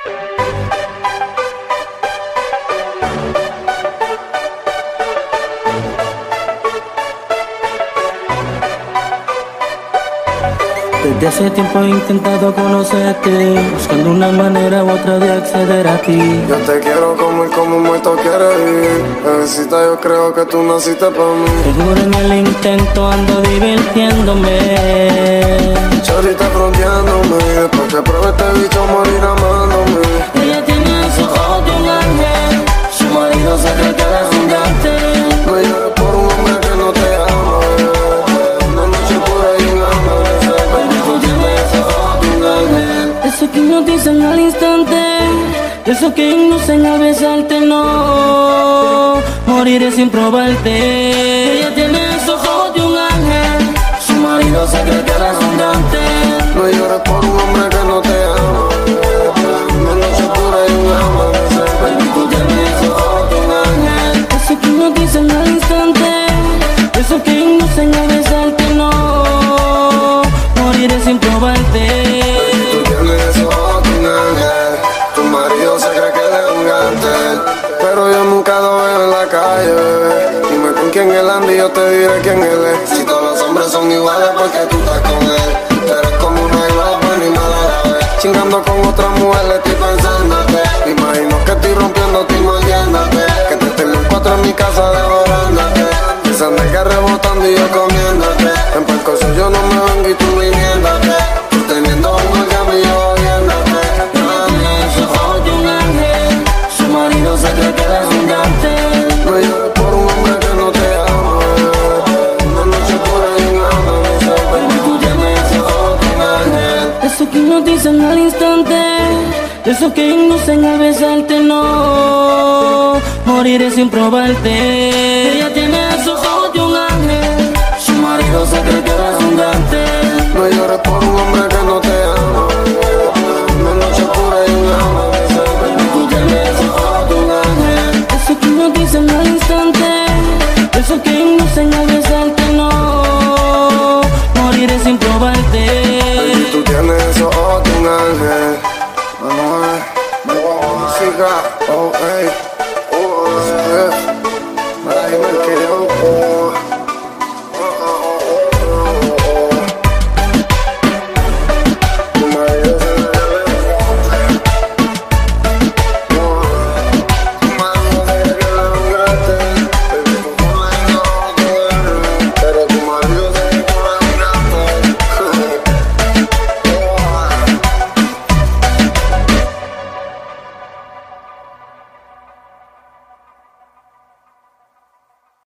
Desde hace tiempo he intentado conocerte, buscando una manera u otra de acceder a ti. Yo te quiero como y como muerto quieres vivir. Bebecita, yo creo que tú naciste para mí. Te juro en el intento ando divirtiéndome. Chorita fronteándome, después que pruebe este bicho morir amándome. Ella tiene esos ojos de un ángel, su marido se cree que eres un gante. No llores por un hombre que no te ama, una noche pura y un amanecer. Baby, tú tienes esos ojos de un ángel. Eso que hipnotizan al instante, eso que inducen a besarte, no moriré sin probarte. Ella tiene esos ojos de un ángel, su marido se cree que eres un gante. No llores por un hombre que no te ama, una noche pura y un amanecer. Baby, tú tienes esos ojos de un ángel, eso que hipnotizan al instante, eso que inducen a besarte, no moriré sin probarte. Tú tienes esos ojos de un ángel, tu marido se cree que eres un gante. Pero yo nunca lo veo en la calle, bebé. Dime con quién él anda y yo te diré quién él es. Si todos los hombres son iguales, porque tú estás con él. Eres como una globa ni mala a la vez. Chingando con otra mujer, le estoy pensándote. Me imagino que estoy rompiéndote y mordiéndote. Que te tengo en cuatro en mi casa devorándote. Esa nega rebotando y yo comiéndote. En percoso yo no me vengo y tú viniéndote. Tú teniendo un orgasmo y yo oyéndote. Esos ojos de un ángel, su marido se cree que eres un gante. No llores por un hombre que no te ama, una noche pura y un amanecer. Baby, tú tienes esos ojos de un ángel, eso que hipnotizan al instante, eso que inducen a besarte, no moriré sin probarte. Ella tiene esos ojos de un ángel, su marido se cree que eres un gante. No llores por un hombre que no te ama, una noche pura y un amanecer. Baby, tú tienes esos ojos de un ángel, eso que hipnotizan al instante, eso que inducen a besarte, no moriré sin probarte. Baby, tú tienes esos ojos de un ángel. Manuel, música, oh, hey.